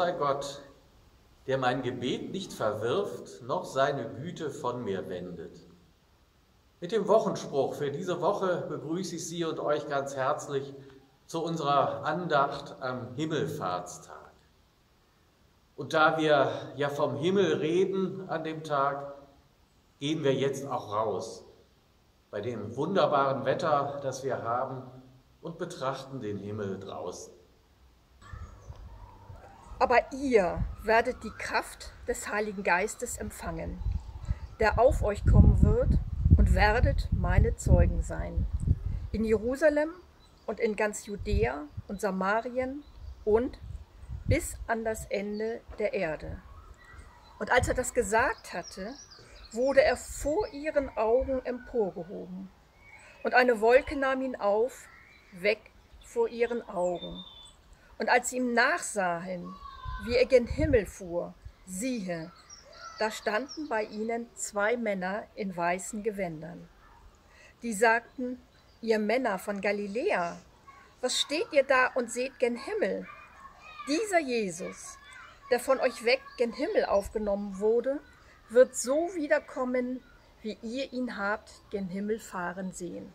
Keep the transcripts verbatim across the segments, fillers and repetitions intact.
sei Gott, der mein Gebet nicht verwirft, noch seine Güte von mir wendet. Mit dem Wochenspruch für diese Woche begrüße ich Sie und euch ganz herzlich zu unserer Andacht am Himmelfahrtstag. Und da wir ja vom Himmel reden an dem Tag, gehen wir jetzt auch raus bei dem wunderbaren Wetter, das wir haben, und betrachten den Himmel draußen. Aber ihr werdet die Kraft des Heiligen Geistes empfangen, der auf euch kommen wird, und werdet meine Zeugen sein. In Jerusalem und in ganz Judäa und Samarien und bis an das Ende der Erde. Und als er das gesagt hatte, wurde er vor ihren Augen emporgehoben. Und eine Wolke nahm ihn auf, weg vor ihren Augen. Und als sie ihm nachsahen, wie er gen Himmel fuhr, siehe, da standen bei ihnen zwei Männer in weißen Gewändern. Die sagten: Ihr Männer von Galiläa, was steht ihr da und seht gen Himmel? Dieser Jesus, der von euch weg gen Himmel aufgenommen wurde, wird so wiederkommen, wie ihr ihn habt gen Himmel fahren sehen.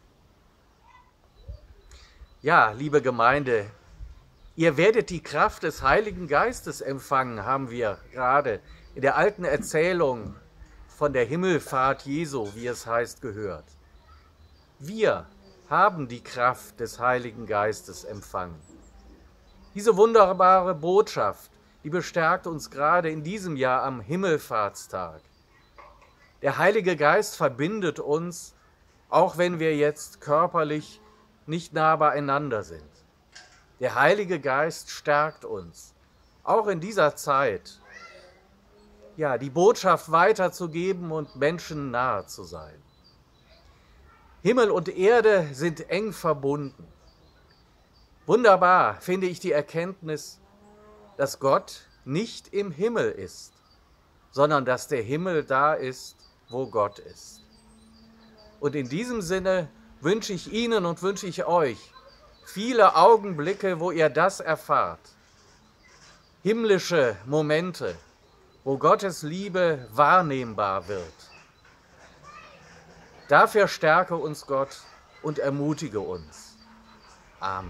Ja, liebe Gemeinde, ihr werdet die Kraft des Heiligen Geistes empfangen, haben wir gerade in der alten Erzählung von der Himmelfahrt Jesu, wie es heißt, gehört. Wir haben die Kraft des Heiligen Geistes empfangen. Diese wunderbare Botschaft, die bestärkt uns gerade in diesem Jahr am Himmelfahrtstag. Der Heilige Geist verbindet uns, auch wenn wir jetzt körperlich nicht nah beieinander sind. Der Heilige Geist stärkt uns, auch in dieser Zeit, ja, die Botschaft weiterzugeben und Menschen nahe zu sein. Himmel und Erde sind eng verbunden. Wunderbar finde ich die Erkenntnis, dass Gott nicht im Himmel ist, sondern dass der Himmel da ist, wo Gott ist. Und in diesem Sinne wünsche ich Ihnen und wünsche ich euch viele Augenblicke, wo ihr das erfahrt. Himmlische Momente, wo Gottes Liebe wahrnehmbar wird. Dafür stärke uns Gott und ermutige uns. Amen.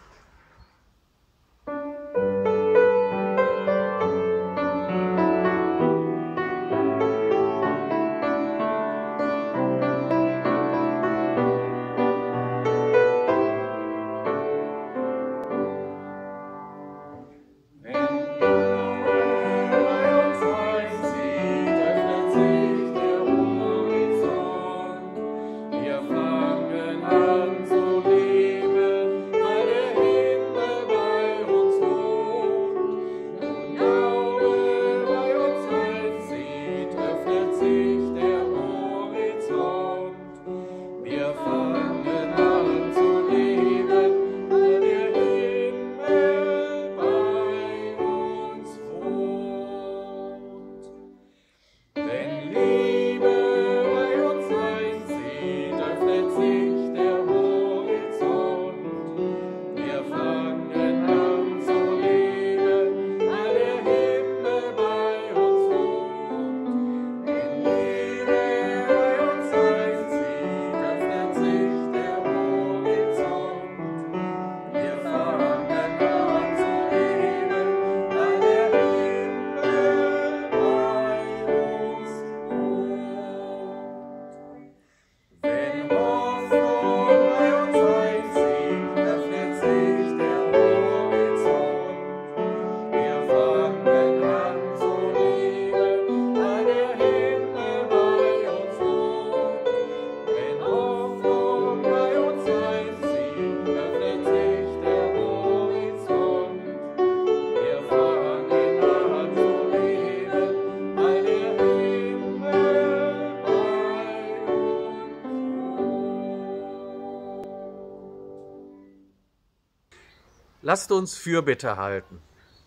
Lasst uns Fürbitte halten.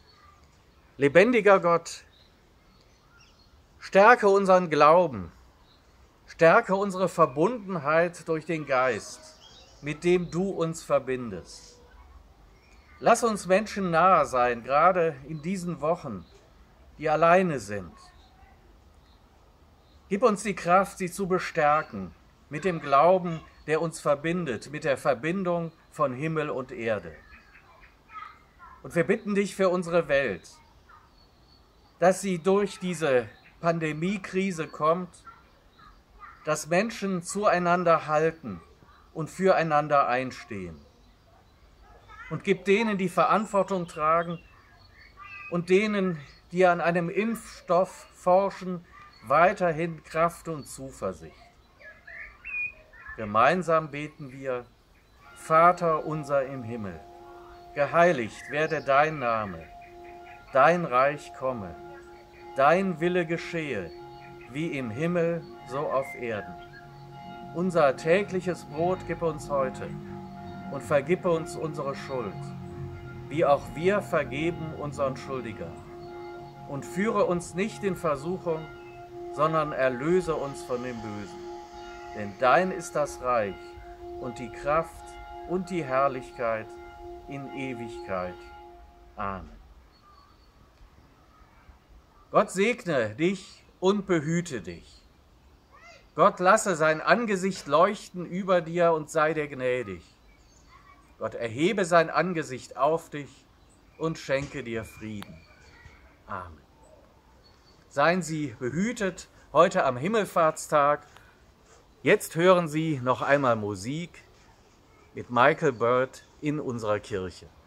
Lebendiger Gott, stärke unseren Glauben, stärke unsere Verbundenheit durch den Geist, mit dem du uns verbindest. Lass uns Menschen nahe sein, gerade in diesen Wochen, die alleine sind. Gib uns die Kraft, sie zu bestärken, mit dem Glauben, der uns verbindet, mit der Verbindung von Himmel und Erde. Und wir bitten dich für unsere Welt, dass sie durch diese Pandemiekrise kommt, dass Menschen zueinander halten und füreinander einstehen. Und gib denen, die Verantwortung tragen und denen, die an einem Impfstoff forschen, weiterhin Kraft und Zuversicht. Gemeinsam beten wir: Vater unser im Himmel, geheiligt werde dein Name, dein Reich komme, dein Wille geschehe, wie im Himmel, so auf Erden. Unser tägliches Brot gib uns heute und vergib uns unsere Schuld, wie auch wir vergeben unseren Schuldigern. Und führe uns nicht in Versuchung, sondern erlöse uns von dem Bösen. Denn dein ist das Reich und die Kraft und die Herrlichkeit in Ewigkeit. Amen. Gott segne dich und behüte dich. Gott lasse sein Angesicht leuchten über dir und sei dir gnädig. Gott erhebe sein Angesicht auf dich und schenke dir Frieden. Amen. Seien Sie behütet heute am Himmelfahrtstag. Jetzt hören Sie noch einmal Musik mit Michael Bird in unserer Kirche.